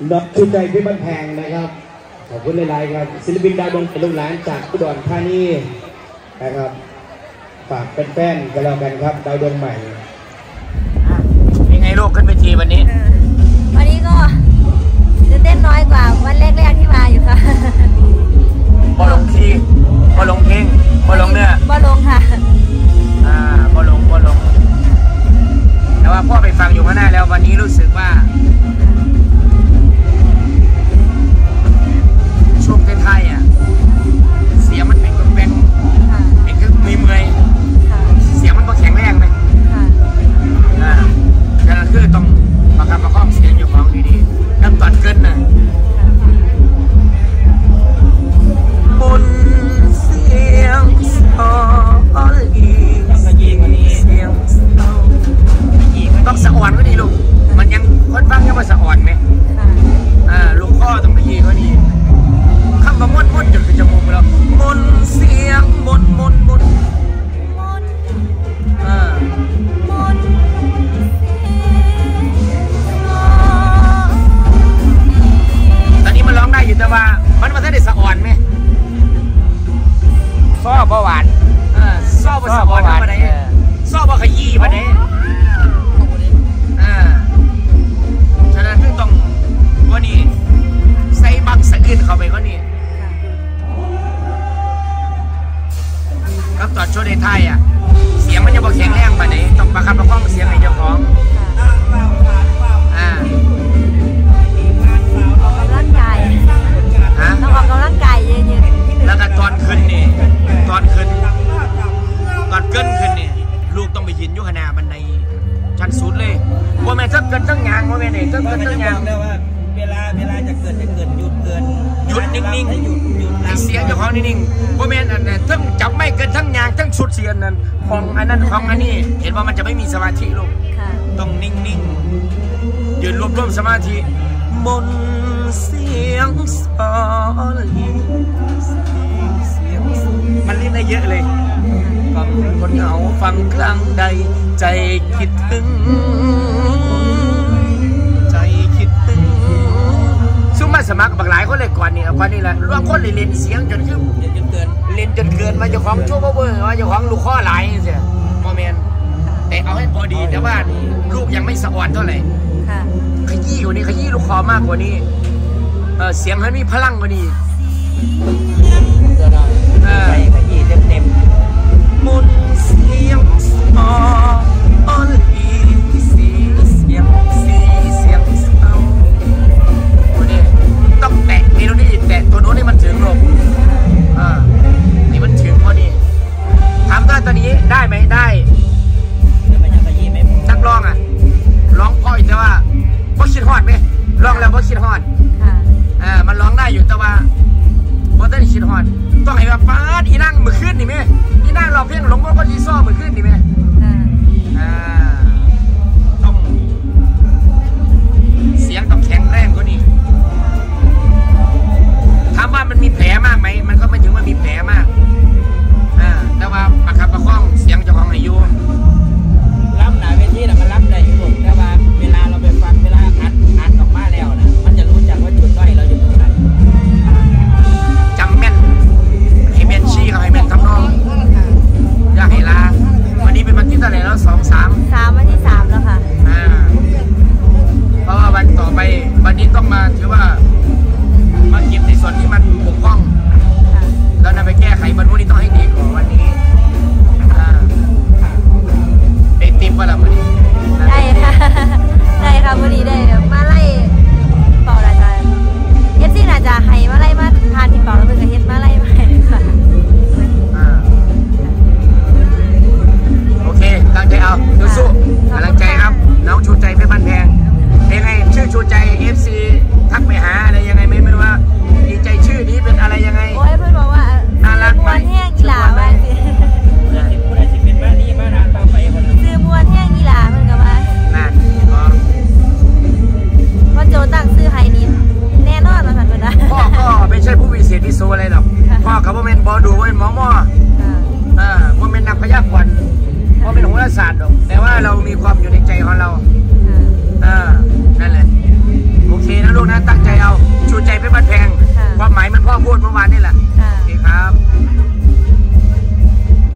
น้องชุดใจที่บ้านแพงนะครับขอบคุณหลายๆครับศิลปินดาวดวงเป็นลูกหลานจากอุดรธานีนะครับฝากเป็นแฟนกันแล้วกันครับดาวดวงใหม่ยังไงลูกขึ้นเวทีวันนี้วันนี้ก็จะเต้นน้อยกว่าวันแรกๆที่มาอยู่ค่ะบอลงทีบอลงเพลงบอลงเนื้อบอลงค่ะบอลงแต่ว่าพ่อไปฟังอยู่ข้างหน้าแล้ววันนี้รู้สึกว่าช่วงท้ายๆเสียงมันเป็นแบงเป็นคือเมื่อยเสียงมันก็แข็งแรงไหมฉะนั้นคือต้องประคับประคองเสียงอยู่ของดีๆน้ำตอนเกินน่ะบนเสียงสอนอีเสียงต้องสะอ่อนก็ดีลูกมันยังคนฟังยังว่าสะอ่อนไหมลูกข้อต้องไปยีกว่านี้คำว่าม้วนจนเป็นจมูกแล้วมนเสียงมนตอนนี้มันร้องได้อยู่แต่ว่ามันไม่ได้สะอ่อนไหมซ้อบ่หวานซ้อบ่สะอ่อนมาไหนซ้อบ่ขยี้มาไหนฉะนั้นคือต้องว่านี่ใส่บังสะอื่นเข้าไปก็นี่ครับตอนช่วงในไทยเสียงมันจะบ่แข็งแรงมาไหนต้องประคับประคองเสียงให้เจ้าของต้องออกกำลังกายเยอะๆแล้วก็ตอนขึ้นนี่ตอนเกินขึ้นนี่ลูกต้องไปยืนอยู่ขนาบันไดชั้นสุดเลยว่าแม่จะเกินตั้งยางว่าแม่เนี่ยจะเกินตั้งยางแล้วว่าเวลาจะเกินหยุดนิ่งๆให้เสียงเจ้าของนิ่งๆว่าแม่อันนั้นทั้งจับไม่เกินทั้งยางทั้งชุดเสียงนั้นของอันนั้นของอันนี้เห็นว่ามันจะไม่มีสมาธิลูกต้องนิ่งๆยืนรวมสมาธิมนเสียงสอนมันเล่นได้เยอะเลยฟังคนเหงาฟังครั้งใดใจคิดถึงซุ้มมาสมัครบางหลายคนเลยก่อนนี่แหละรวมคนเลยเล่นเสียงจนคือเล่นจนเกินมาเจ้าของชั่วเบอร์ว่าเจ้าของลูกข้อหลายเสียโมเมนต์แต่เอาให้พอดีแต่ว่าลูกยังไม่สะอ่อนเท่าไหร่ขยี้กว่านี้ขยี้ลูกคอมากกว่านี้เสียงให้มีพลังกว่านี้ขยี้เต็มมนเสียงสอนอีเสียงเอาวันนี้ต้องแตะเมโลดี้แตะตัวโน้นให้มันถึงลมนี่มันถึงพอดีถามตอนนี้ได้ไหมได้นักร้องร้องพออยู่แต่ว่าพอคิดฮอดไหมร้องแล้วพอคิดฮอดมันร้องได้อยู่แต่ว่าพอได้คิดฮอดต้องให้แบบฟาดอีนั่งมือขึ้นนี่ไหมอี